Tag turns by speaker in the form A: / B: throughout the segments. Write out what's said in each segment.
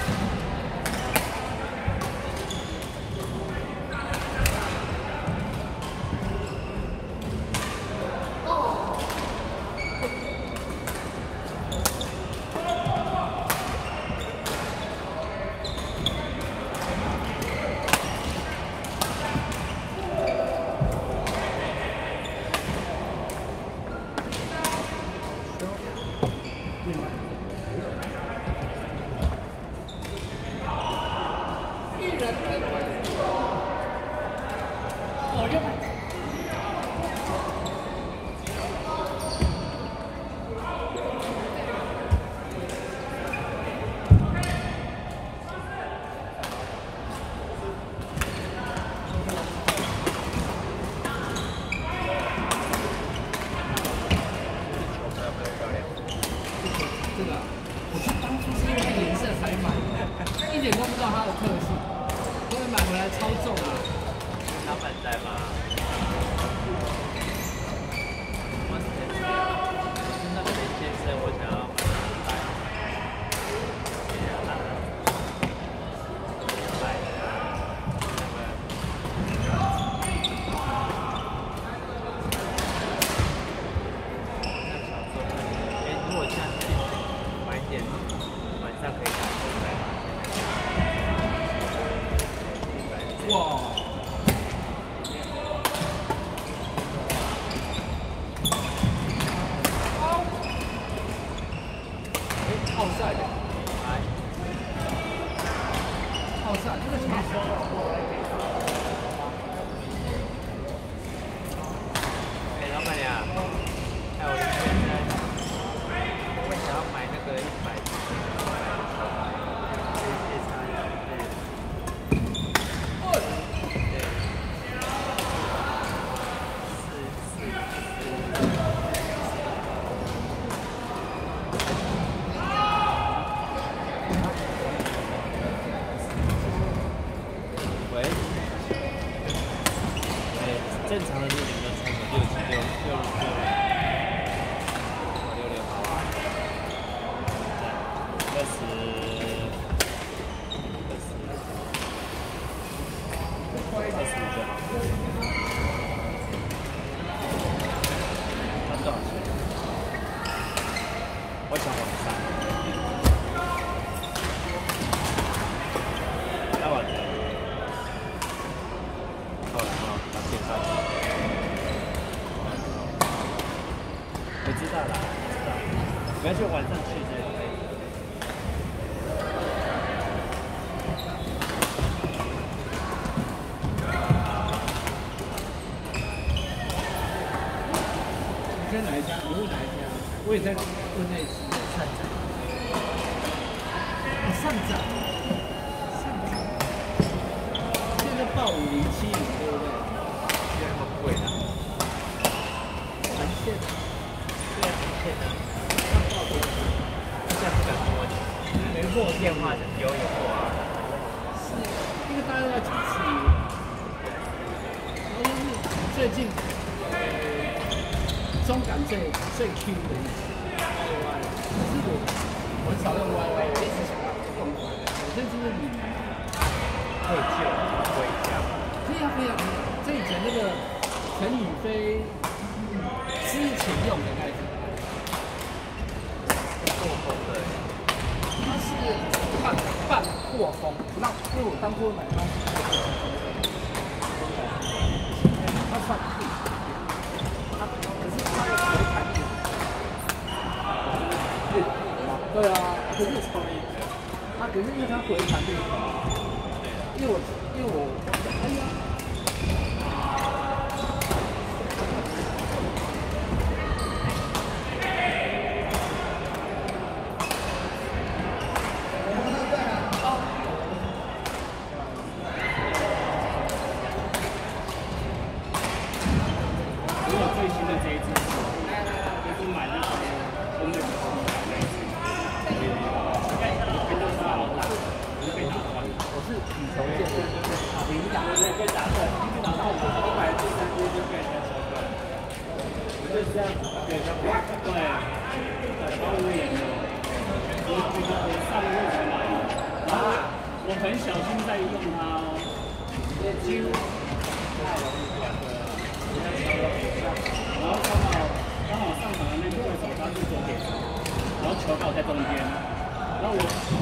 A: 我也在问那次上涨，上涨，现在报5070，对不对？
B: 现在那么贵的，
A: 环线，
B: 对啊，环线的，那报多少？现在不敢跟我讲，
A: 没货，
B: 电话有货啊。
A: 是，那个大概要几次？然后就是最近，中港最 Q 的一次 YY， 可是我很少用 YY， 我一直想要用 YY， 我这就是你
B: 可以救，回家。
A: 可以啊，可以啊，可以啊。这以前那个陈宇飞之前用的那一种，
B: 过风的，
A: 他是半过风，那因为我当初买它是它算硬，可是它的回弹力，对啊，可是它可是因为它回弹力，因为我哎呀。我是体重健，领导。
C: 很小心在用它哦，几乎太容易两个，然后刚好上场的那个对手他是左撇子，然后球刚好在中间，然后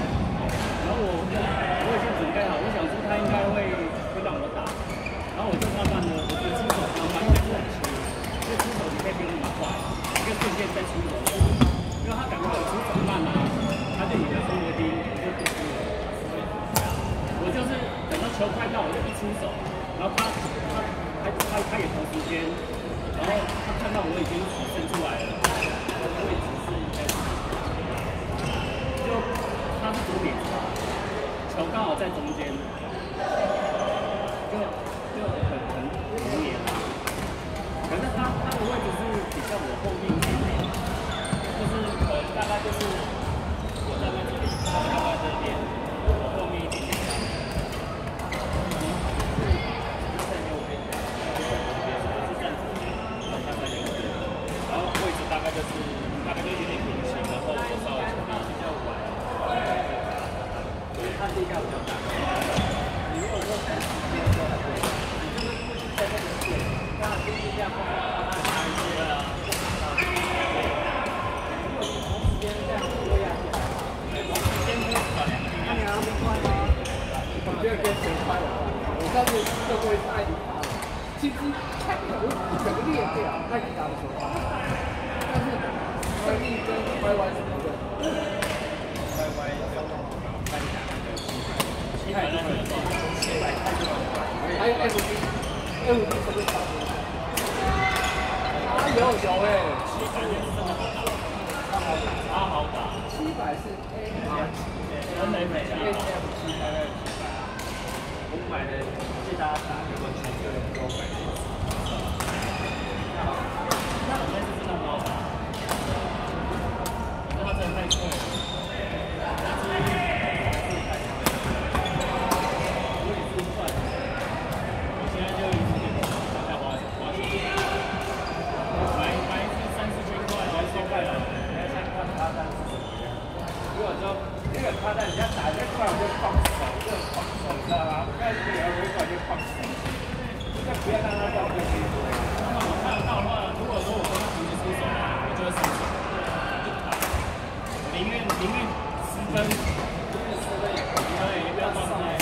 C: 我已经准备好，我想说他应该会让我打，然后我就慢慢的，我就出手慢慢的往前，因为出手你可以不用那么快，一个瞬间再出手，因为他感觉我出手慢了，他对你的生活低就不出了。我就是等到球快到，我就一出手，然后他也同时间，然后他看到我已经手伸出来了，我的位置是应该是，就他是左撇子，球刚好在中间，就很容易打。可是他的位置是比较我后面一点点，就是大概就是我站在这里，他在这边，我后面一点点。大概就有点平行，然后我稍微比较晚，它地价比较大。你如果说看时间的话，你就是不是在那个线，那地价放大一些啊。如果你同时间这样多压下来，同时间不少2个。那你要冰块吗？
A: 我第二天全开了，我上次做过一次艾迪达的，其实太有整个裂掉艾迪达的球拍。但是生意跟 YY 是不对，YY 就看你哪个700多块，700太多了，还有 FD 什么厂？它有哎
C: 它好打
A: ，700是
C: AF700，
B: 我买的借大家打，结果全就给我买的。
C: 那我那是真的很好打，可是它真的太贵了。我也是算，我现在就一直在花钱，买一次3、4千块，还是1000块了，
B: 你要先看他单是怎么样。如果说那个他单人家打这块我就放手，就放手，你知道吗？但是有人回管就放手，就不要让他掉进去。
C: 那我看到的话，如果说我跟他同时出手，我就会失手，就打。宁愿10分，对，也不要放弃。